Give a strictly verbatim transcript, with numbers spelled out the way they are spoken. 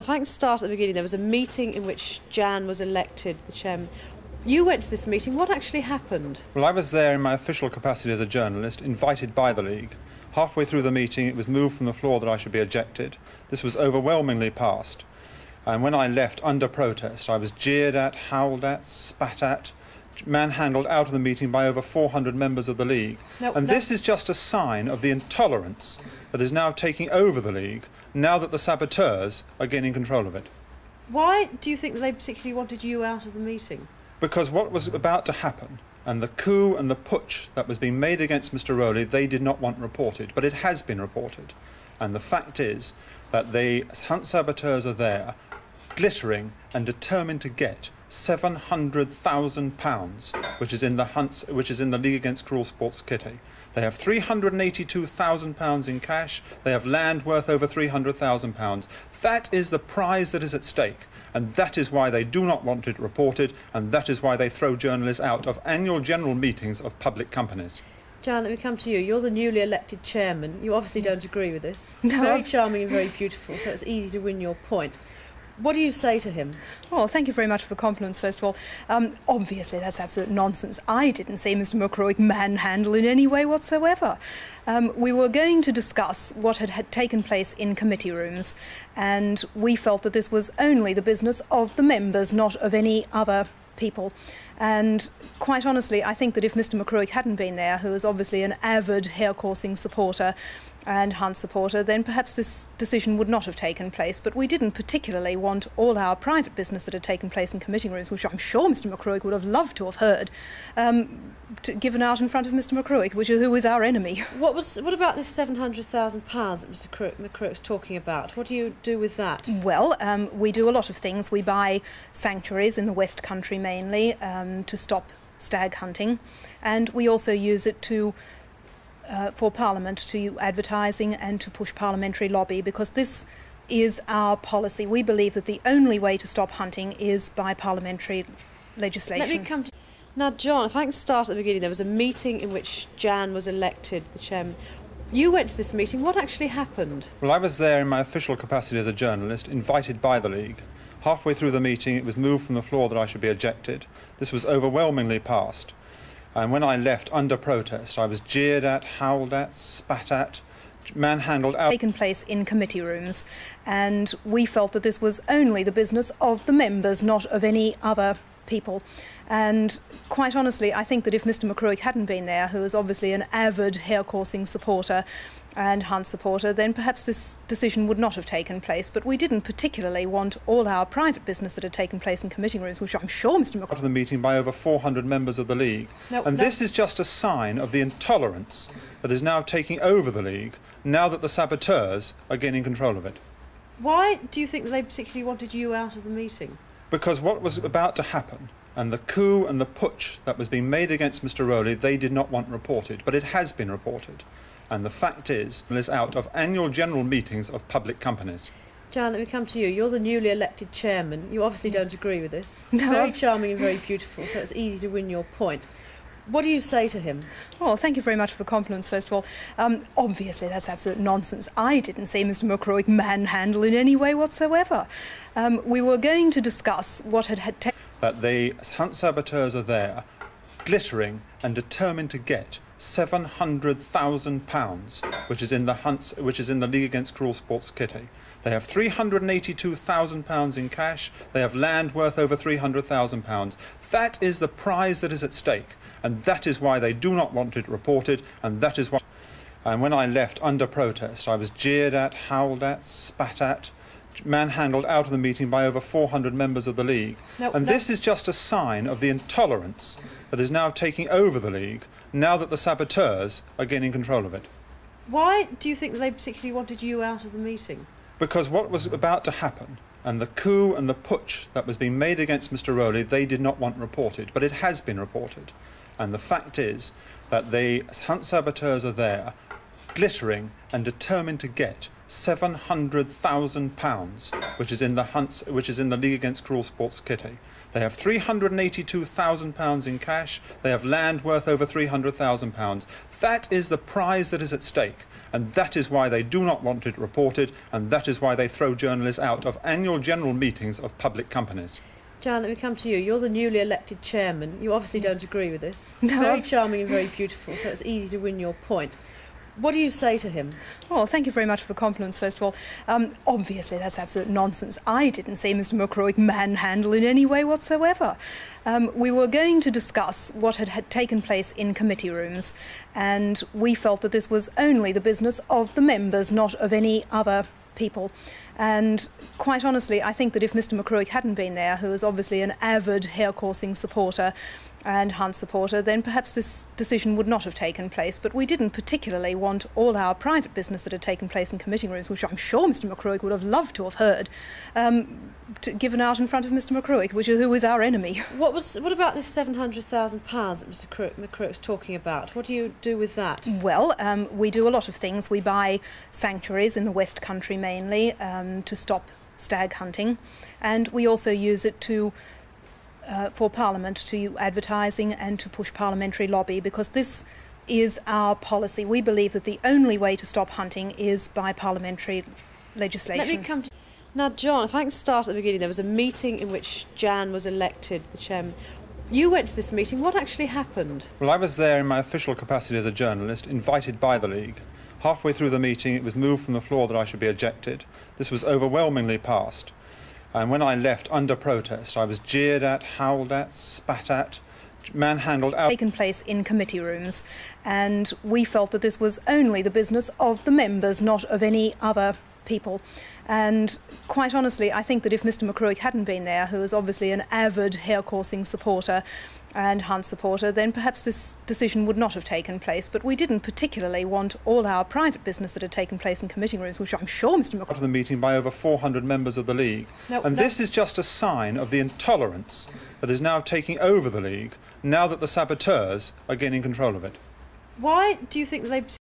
If I can start at the beginning, there was a meeting in which Jan was elected the chairman. You went to this meeting. What actually happened? Well, I was there in my official capacity as a journalist, invited by the League. Halfway through the meeting, it was moved from the floor that I should be ejected. This was overwhelmingly passed. And when I left under protest, I was jeered at, howled at, spat at, manhandled out of the meeting by over four hundred members of the League. No, and no. This is just a sign of the intolerance that is now taking over the League, now that the saboteurs are gaining control of it. Why do you think that they particularly wanted you out of the meeting? Because what was about to happen, and the coup and the putsch that was being made against Mister Rowley, they did not want reported, but it has been reported. And the fact is that the Hunt saboteurs are there, glittering and determined to get seven hundred thousand pounds, which is in the Hunts, which is in the League Against Cruel Sports kitty. They have three hundred eighty-two thousand pounds in cash. They have land worth over three hundred thousand pounds. That is the prize that is at stake. And that is why they do not want it reported, and that is why they throw journalists out of annual general meetings of public companies. Jan, let me come to you. You're the newly elected chairman. You obviously Yes. don't agree with this. No, very I've- charming and very beautiful, so it's easy to win your point. What do you say to him? Well, thank you very much for the compliments, first of all. Um, obviously, that's absolute nonsense. I didn't see Mister McCririck manhandle in any way whatsoever. Um, we were going to discuss what had, had taken place in committee rooms, and we felt that this was only the business of the members, not of any other people. And quite honestly, I think that if Mister McCririck hadn't been there, who is obviously an avid hair-coursing supporter and Hunt supporter, then perhaps this decision would not have taken place. But we didn't particularly want all our private business that had taken place in committee rooms, which I'm sure Mister McCririck would have loved to have heard, um, to, given out in front of Mister McCririck, which is, who is our enemy. What was? What about this seven hundred thousand pounds that Mister McCririck's talking about? What do you do with that? Well, um, we do a lot of things. We buy sanctuaries in the West Country mainly um, to stop stag hunting, and we also use it to Uh, for Parliament, to advertising and to push parliamentary lobby, because this is our policy. We believe that the only way to stop hunting is by parliamentary legislation. Let me come to... Now, John, if I can start at the beginning, there was a meeting in which Jan was elected the chairman. You went to this meeting. What actually happened? Well, I was there in my official capacity as a journalist, invited by the League. Halfway through the meeting, it was moved from the floor that I should be ejected. This was overwhelmingly passed. And when I left under protest, I was jeered at, howled at, spat at, manhandled out. Taken place in committee rooms, and we felt that this was only the business of the members, not of any other people. And quite honestly, I think that if Mister McCririck hadn't been there, who is obviously an avid hair-coursing supporter and Hunt supporter, then perhaps this decision would not have taken place. But we didn't particularly want all our private business that had taken place in committee rooms, which I'm sure Mister McCririck... Out of the meeting by over four hundred members of the League. No, and no. This is just a sign of the intolerance that is now taking over the League, now that the saboteurs are gaining control of it. Why do you think that they particularly wanted you out of the meeting? Because what was about to happen, and the coup and the putsch that was being made against Mister Rowley, they did not want reported, but it has been reported. And the fact is, it is out of annual general meetings of public companies. Jan, let me come to you. You're the newly elected chairman. You obviously Yes. don't agree with this. No, very I've- charming and very beautiful, so it's easy to win your point. What do you say to him? Well, thank you very much for the compliments, first of all. Um, obviously, that's absolute nonsense. I didn't see Mister McCririck manhandle in any way whatsoever. Um, we were going to discuss what had had taken... That the Hunt saboteurs are there, glittering and determined to get seven hundred thousand pounds, which is in the Hunts, which is in the League Against Cruel Sports kitty. They have three hundred eighty-two thousand pounds in cash. They have land worth over three hundred thousand pounds. That is the prize that is at stake, and that is why they do not want it reported, and that is why... And when I left under protest, I was jeered at, howled at, spat at, manhandled out of the meeting by over four hundred members of the League. No, and no. This is just a sign of the intolerance that is now taking over the League, now that the saboteurs are gaining control of it. Why do you think that they particularly wanted you out of the meeting? Because what was about to happen, and the coup and the putsch that was being made against Mister Rowley, they did not want reported, but it has been reported. And the fact is that the Hunt saboteurs are there, glittering and determined to get seven hundred thousand pounds, which is in the Hunts, which is in the League Against Cruel Sports kitty. They have three hundred and eighty-two thousand pounds in cash. They have land worth over three hundred thousand pounds. That is the prize that is at stake, and that is why they do not want it reported, and that is why they throw journalists out of annual general meetings of public companies. Jan, let me come to you. You're the newly elected chairman. You obviously Yes. don't agree with this. No, Very I've- charming and very beautiful, so it's easy to win your point. What do you say to him? Well, thank you very much for the compliments, first of all. Um, obviously, that's absolute nonsense. I didn't see Mister McCririck manhandle in any way whatsoever. Um, we were going to discuss what had, had taken place in committee rooms, and we felt that this was only the business of the members, not of any other people. And quite honestly, I think that if Mister McCririck hadn't been there, who is obviously an avid hare-coursing supporter and Hunt supporter, then perhaps this decision would not have taken place. But we didn't particularly want all our private business that had taken place in committee rooms, which I'm sure Mister McCririck would have loved to have heard, um, to, given out in front of Mister McCririck, which is, who is our enemy. What was? What about this seven hundred thousand pounds that Mister McCririck, McCririck was talking about? What do you do with that? Well, um, we do a lot of things. We buy sanctuaries in the West Country mainly um, to stop stag hunting, and we also use it to uh, for Parliament to advertising and to push parliamentary lobby, because this is our policy. We believe that the only way to stop hunting is by parliamentary legislation. Let me come to now, John. If I can start at the beginning, there was a meeting in which Jan was elected the chairman. You went to this meeting. What actually happened? Well, I was there in my official capacity as a journalist, invited by the League. Halfway through the meeting, it was moved from the floor that I should be ejected. This was overwhelmingly passed. And when I left under protest, I was jeered at, howled at, spat at, manhandled out. Taken place in committee rooms, and we felt that this was only the business of the members, not of any other people. And quite honestly, I think that if Mister McCririck hadn't been there, who is obviously an avid hare-coursing supporter and Hunt supporter, then perhaps this decision would not have taken place. But we didn't particularly want all our private business that had taken place in committee rooms, which I'm sure Mister McCririck... Of the meeting by over four hundred members of the League. No, and no. this is just a sign of the intolerance that is now taking over the League, now that the saboteurs are gaining control of it. Why do you think the Labour